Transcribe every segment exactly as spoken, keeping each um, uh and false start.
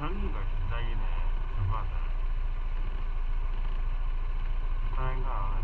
전기가 시작이네. 전반은. 다행가.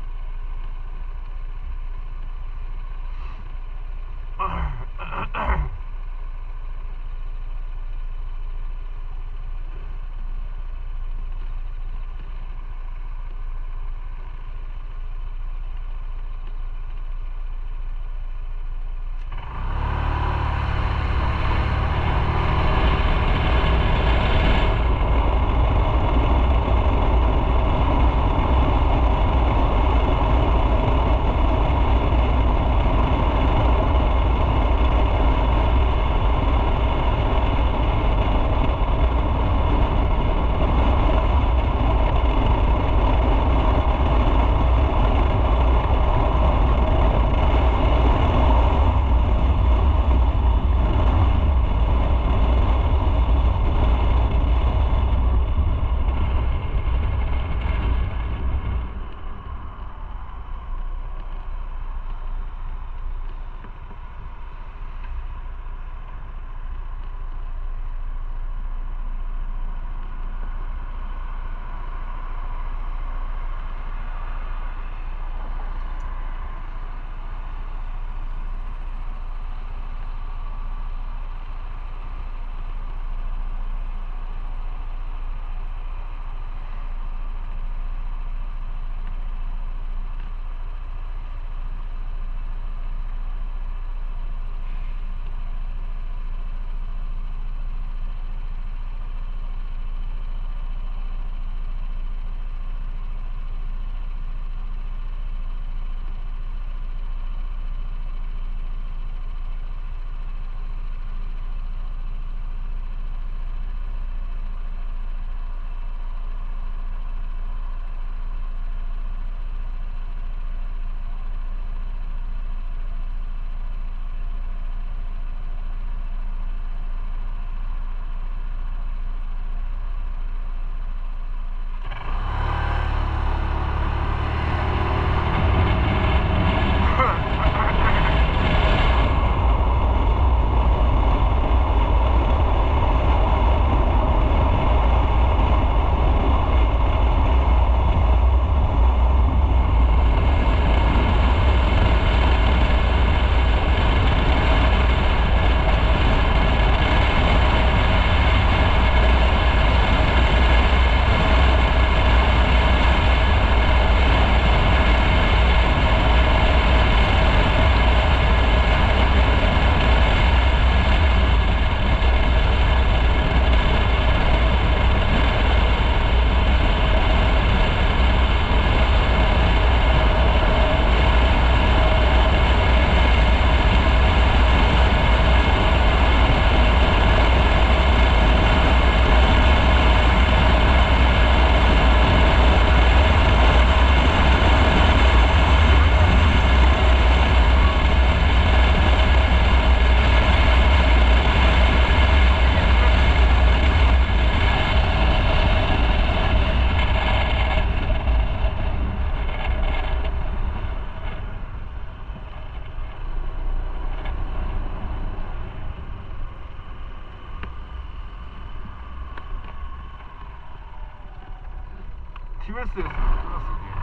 티비에스에서 끊었어 이게.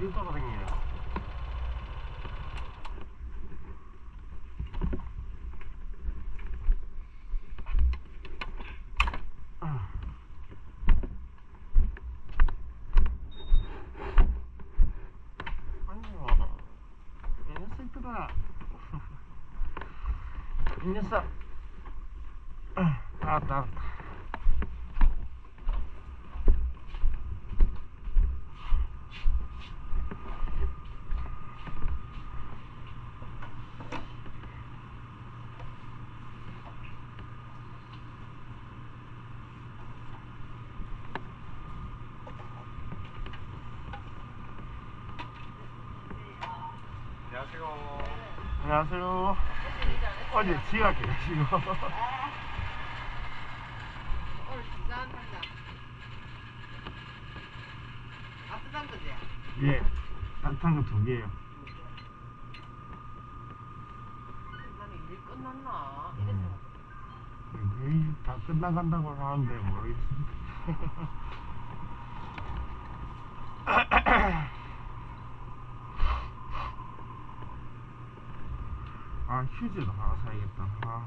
어디 돌아다니냐? 아니요, 이 녀석들아, 이 녀석. 알았다, 알았다. 안녕하세요. 안녕하세요. 어제 지각해가지고. 오늘 진짜 안 탄다. 따뜻한 거지? 예, 따뜻한 거 두 개요. 나는 일 끝났나? 음. 이래서. 내일 다 끝나간다고 하는데 모르겠습니다. 아, 휴지도 하나 사야겠다. 아.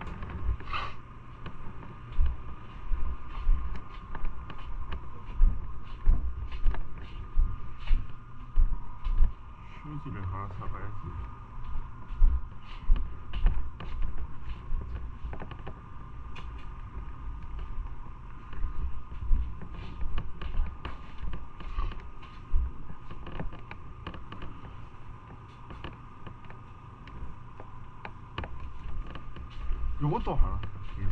휴지를 하나 사가야지. 요것도 하나 살게요.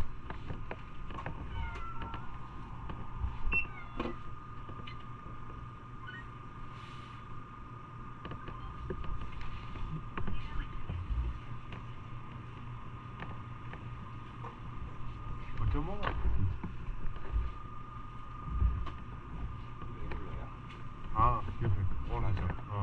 어쩌 먹어? 아, 옆에 오나죠. 어.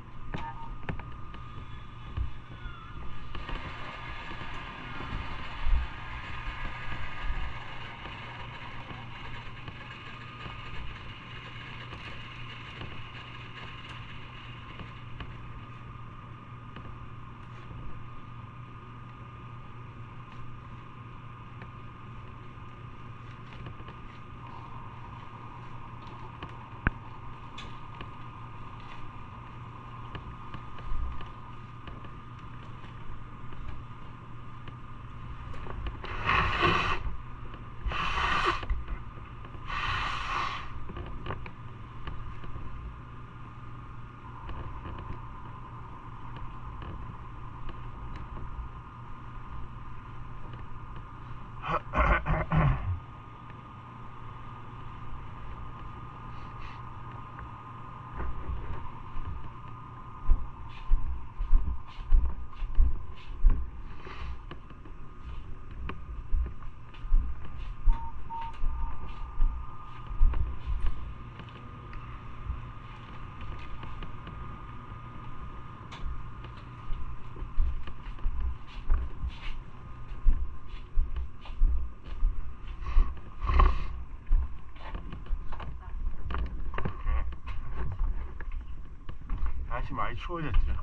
날씨 많이 추워졌죠.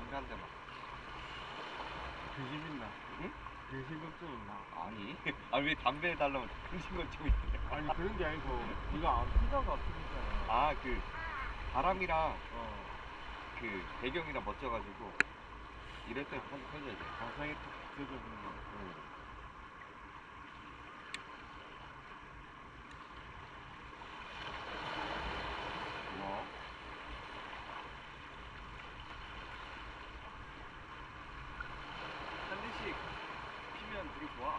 담배 한 대만. 귀신 있나? 응? 귀신 걱정 있나? 아니. 아 왜 담배 달라면 당신 것좀 있대. 아니 그런 게 아니고 네가 안 피다가 없으니까. 아 그 바람이랑 어. 그 배경이랑 멋져가지고 이럴 때 한번 펴줘야 돼. 가상에 탁 들어주는 거. 응. 뭐? 한 대씩 피면 되게 좋아.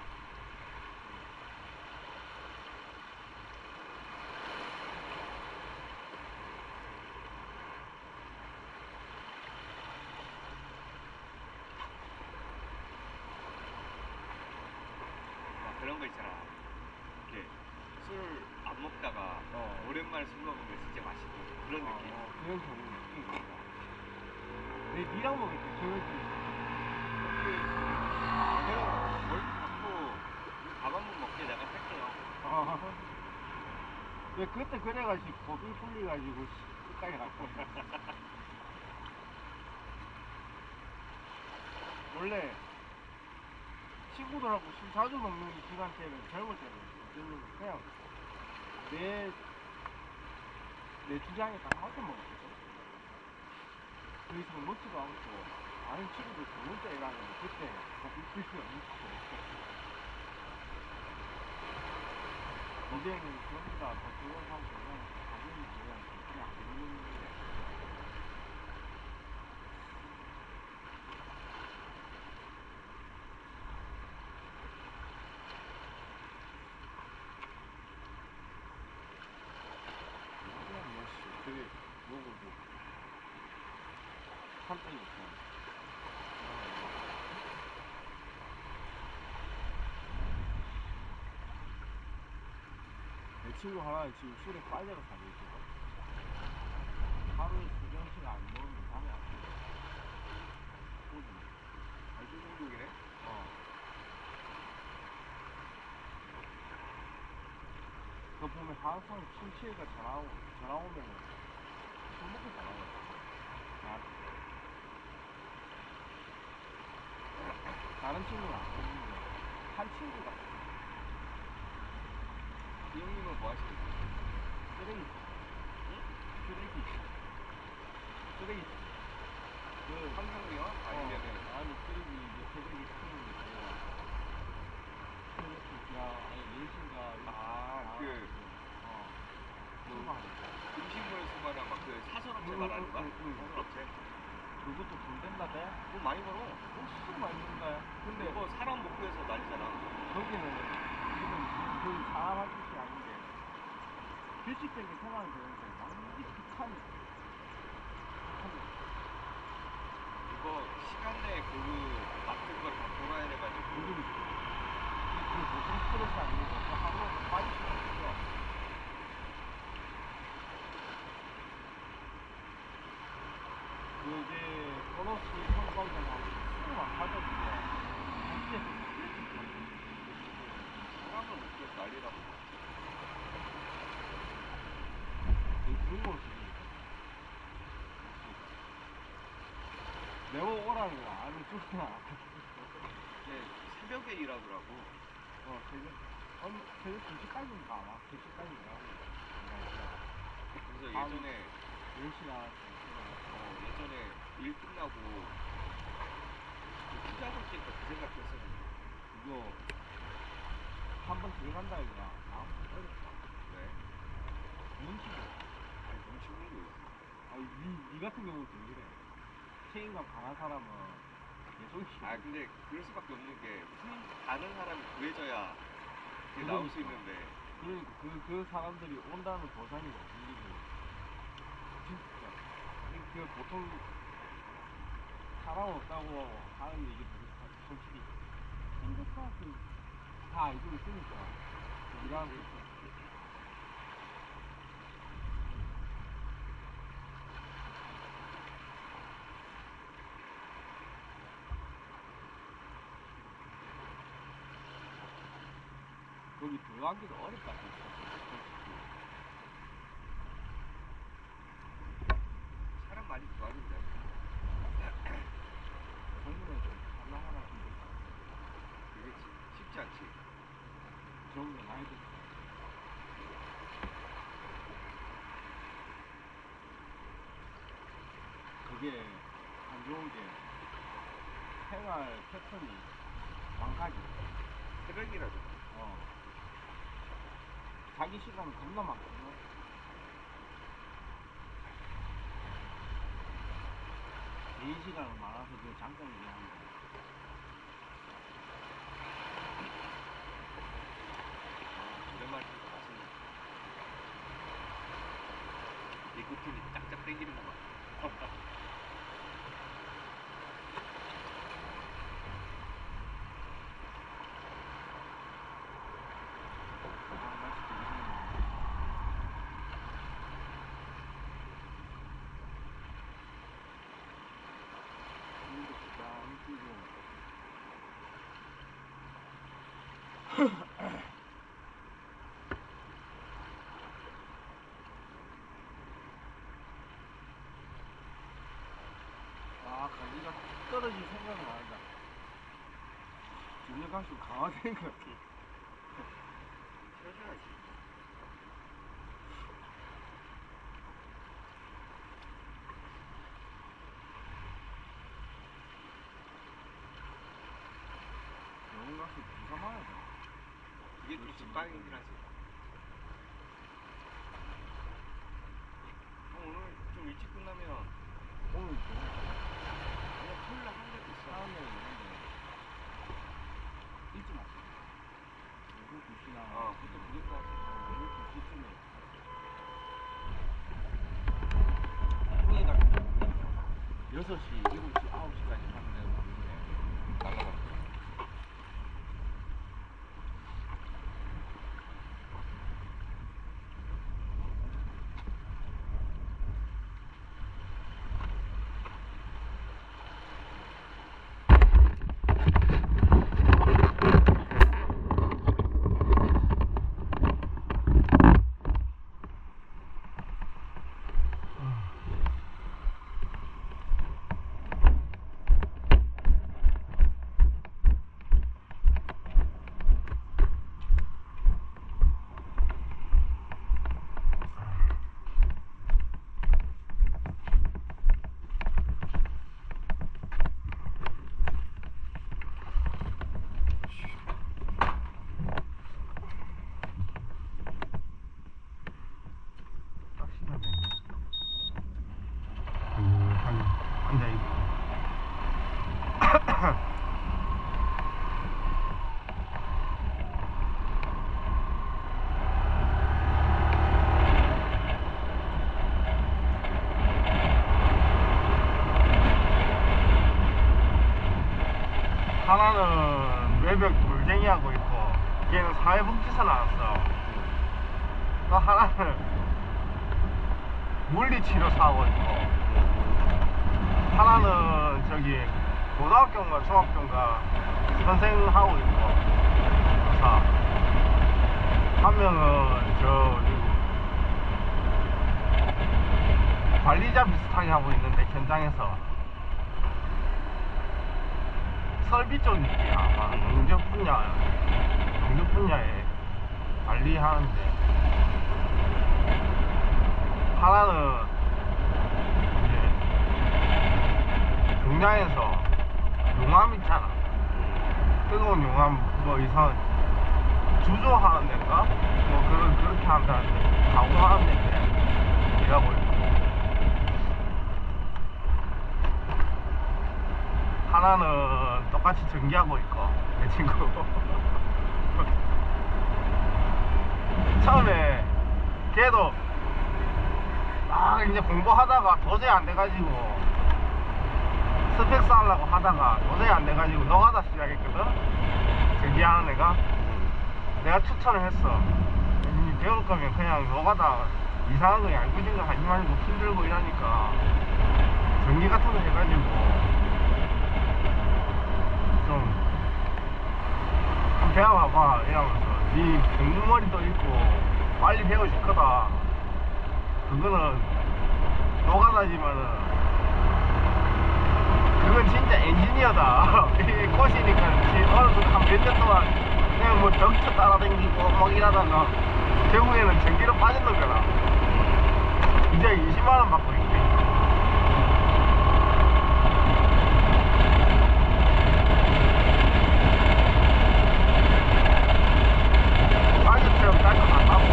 막 그런 거 있잖아. 이렇게 술 안 먹다가 어. 오랜만에 술 먹으면 진짜 맛있고 그런 어, 느낌. 어, 그런 경우 있긴 있다. 내 니랑 먹을 때 그런 느낌. 그 내가 뭘 갖고 밥 한 번 먹게 내가 살게요. 아. 왜 그때 그래가지고 겁이 풀려가지고 씨, 끝까지 갔다. 원래 친구들하고 술 자주 먹는 시간대는 젊을 때는 저는 그냥 내, 내 주장에 딱 맞게 먹었거든. 더 이상 먹지도 않고 다른 친구들 두 번째 일하면 그때 겁이 풀려 먹고 이제는 전부 다더 조용하고 그냥 가정이 그냥 그냥 안 먹는 게 그냥 뭐씨 그래 먹어도 한 때니까 내 친구 하나는 지금 술에 빨려서 살고 있거든. 하루에 두 병씩 안 먹으면 잠이 안 돼. 꼬지. 알코올 중독이네. 어. 그 보면 항상 술 취해가 전화 오고 전화 오면은 술 먹고 전화 와. 나한테. 다른 친구는 안 먹는데 한 친구가 이 형님은 뭐 하시는 거예요? 쓰레기. 쓰레기. 쓰레기. 그 황상비요? 아니면은 어, 아니 쓰레기 이제 쓰레기 쓰는 게 뭐야? 쓰레기 야 아니 예신가 아, 그 어. 뭐, 수거하는 거. 음식물 수거랑 막 그 사설업체 응, 말하는 응, 거야? 응, 응. 사설업체? 그것도 돈 된다대? 돈 많이 벌어. 엄청 많이 든다. 근데 그거 사람 못 구해서 난리잖아. 거기는 지금 거의 사람 할 짓이 아닌 게 규칙적인 생활을 되는데 완전히 극한이 극한이 이거 시간 내에 그 맡은 걸 다 돌아야 돼가지고. 요즘 그 보통 스트레스 아니고 그 하루가 빠질 수가 없어. 그게 보너스 성과자나 수만 하던데 어째 사람을 못 구해서 난리라고. 그런 걸 쓰니까 내고 오라는 거 아니면 쫓나. 이제 새벽에 일하더라고. 어 새벽 한 새벽 두 시까지는 가나? 두 시까지 일하고 그래서 아, 예전에 열 시나 어, 예전에 일 끝나고 그 투자금 찍고 그 생각했었는데. 그거 한 번 들어간다 이거야. 다음부터 어렵다. 왜? 눈치 줘. 아니 눈치 보는 게 있어. 아니 니, 니 같은 경우는 좀 그래. 책임감 강한 사람은 계속 아 근데 그럴 수밖에 없는 게 훈, 다른 사람이 구해져야 그게 나올 수 그러니까. 있는데. 그러니까 그, 그 사람들이 온다는 보장이 없는 게 진짜 이- 그 보통 사람 없다고 하는 얘기도 솔직히 핸드크라스 다 알고 있으니까 일하는 거 거기 들어가기도 어렵다 진짜 솔직히. 사람 많이 구하는데. 쉽지 않지. 좋은 건 아니지. 그게 안 좋은 게 생활 패턴이 망가져. 새벽이라도. 어. 자기 시간은 겁나 많거든. 개인 시간은 많아서 그 장점이긴 한데. 아, 오랜만에 먹으니까 맛있네. 니코틴이 짝짝 땡기는구만. 아, 맛이 되게 좋네. 물도 적당히 끼고. 아, 감기가 떨어질 생각은 안 한다. 점점 갈수록 강화되는 것 같아. 쉬어줘야지. 병원 가서 주사 맞아야 돼. 그게 좀 직방이긴 하지. 형 오늘 좀 일찍 끝나면 오늘 좀 그냥 토요일 날 하는 데도 있어. 사람이 있는데 일찍 왔어. 오후 두 시나 어, 그것도 그럴 것 같아. 오후 두 시쯤에 후에 같은 경우는 여섯 시, 일곱 시, 아홉 시까지 하는 데가 많은데 날라가. 하나는 외벽 돌쟁이하고 있고 걔는 사회복지사 나왔어. 또 하나는 물리치료사하고 있고 하나는 저기 고등학교인가 중학교인가 선생하고 있고 자, 한 명은 저 관리자 비슷하게 하고 있는데 현장에서 설비 쪽이지 아마 농업 분야 농업 분야에 관리하는데 하나는 이제 공장에서 용암 있잖아. 뜨거운 용암 그거 이상 주조하는 데인가? 뭐 그런 그렇게 한다는데 가공하는 데인데 일하고 있고 하나는 똑같이 전기하고 있고 내 친구 처음에 걔도 막 이제 공부하다가 도저히 안 돼가지고 스펙 쌓으려고 하다가 도저히 안 돼가지고 노가다 시작했거든. 전기하는 애가 내가 추천을 했어. 이 배울 거면 그냥 노가다 이상한 거 얄궂은 거 하지 말고 힘들고 이러니까 전기 같은 거 해가지고 좀 한번 배워봐봐 이러면서 네 공부머리도 있고 빨리 배워줄 거다. 그거는 노가다지만은 그건 진짜 엔지니어다. 이 꽃이니까 어느 순간 한 몇 년 동안 그냥 뭐 덕쳐 따라다니고 막 이러다가 결국에는 전기로 빠졌는 거라. 이제 이십만 원 받고 있대. 가격처럼 깔거 안 받고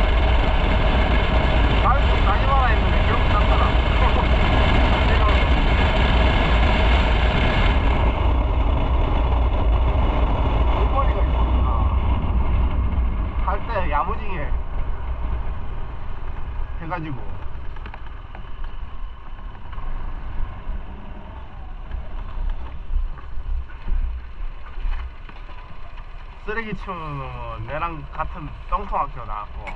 가격 좀 따지 마라 했는데 결국 땄더라. 볼거리가 있었구나. 할 때 야무지게 해가지고 쓰레기 치우는 놈은 내랑 같은 똥통학교 나왔고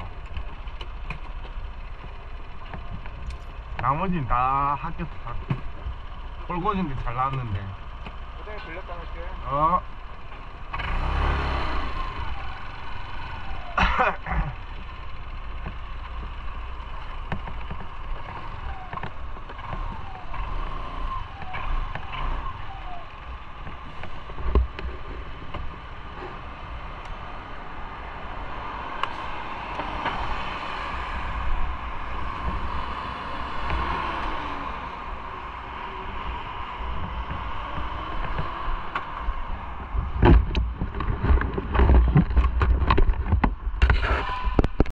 나머지는 다 학교 다 꼴고진데 잘 나왔는데 고생이 들렸다 할게. 어